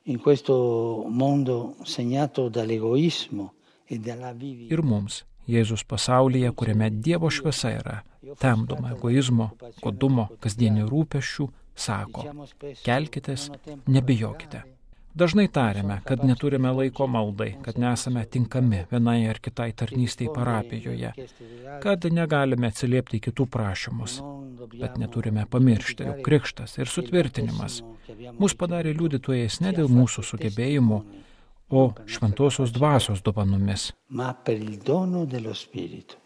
in questo mondo segnato dall'egoismo e dall'avidità. Ir mums, Jėzus pasaulyje, kuriame Dievo šviesa yra, temdoma egoizmo, godumo, kasdienių rūpesčių, sako, kelkitės, nebijokite. Dažnai tariame, kad neturime laiko maldai, kad nesame tinkami vienai ar kitai tarnystei parapijoje, kad negalime atsiliepti į kitų prašymus, bet neturime pamiršti, jog krikštas ir sutvirtinimas mus padarė liudytojais ne dėl mūsų sugebėjimų, o šventosios dvasios dovanomis. Ma per il dono dello Spirito.